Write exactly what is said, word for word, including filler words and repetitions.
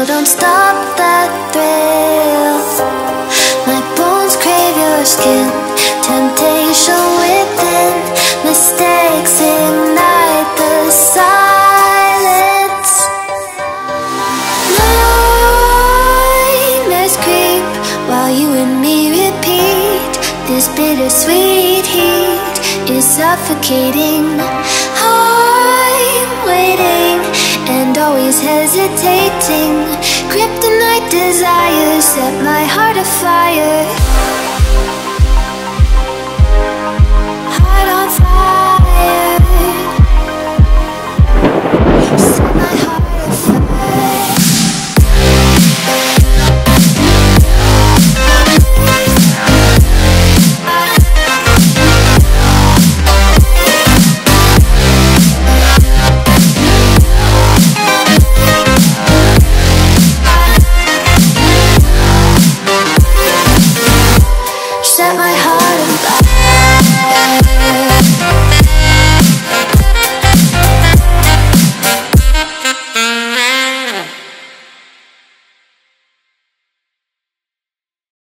Still don't stop that thrill. My bones crave your skin, temptation within. Mistakes ignite the silence. Nightmares creep while you and me repeat. This bittersweet heat is suffocating. I'm waiting and always hesitating. Kryptonite desires set my heart afire. Heart on fire. Set my heart afire. Set my heart on fire.